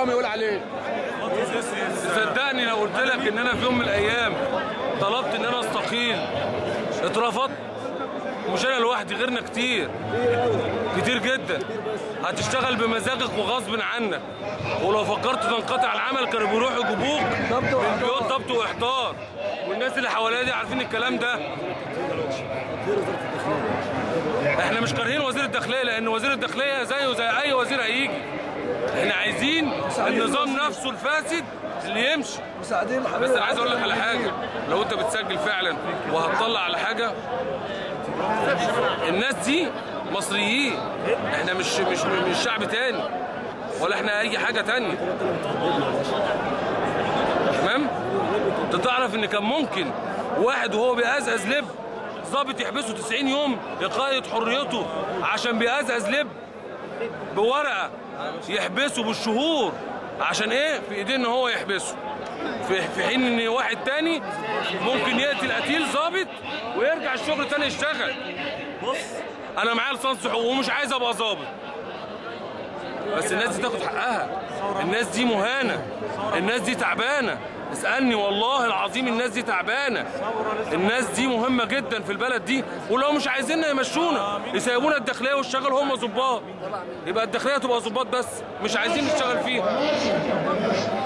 محترم يقول عليه. صدقني لو قلت لك ان انا في يوم من الايام طلبت ان انا استقيل اترفضت. مش انا لوحدي، غيرنا كتير كتير جدا. هتشتغل بمزاجك وغصب عنك، ولو فكرت تنقطع العمل كانوا بيروحوا يجيبوك من بيوت ضبط واحضار، والناس اللي حواليا دي عارفين الكلام ده. احنا مش كارهين وزير الداخليه، لان وزير الداخليه زيه زي اي وزير هيجي. احنا عايزين النظام نفسه الفاسد اللي يمشي. بس انا عايز اقول لك على حاجه، لو انت بتسجل فعلا وهتطلع على حاجه، الناس دي مصريين، احنا مش شعب تاني ولا احنا اي حاجه تانيه. تمام؟ انت تعرف ان كان ممكن واحد وهو بيقزقز لب ضابط يحبسه 90 يوم يقيد حريته عشان بيقزقز لب، بورقه يحبسه بالشهور عشان ايه؟ في ايديه ان هو يحبسه، في حين ان واحد تاني ممكن يقتل قتيل ضابط ويرجع الشغل تاني يشتغل. بص انا معايا لسانس حقوق ومش عايز ابقى ضابط، بس الناس دي تاخد حقها. الناس دي مهانه، الناس دي تعبانه، اسالني والله العظيم الناس دي تعبانه. الناس دي مهمه جدا في البلد دي، ولو مش عايزيننا يمشونا يسيبونا الداخليه ويشتغلوا هم ظباط، يبقى الداخليه تبقى ظباط بس مش عايزين نشتغل فيها.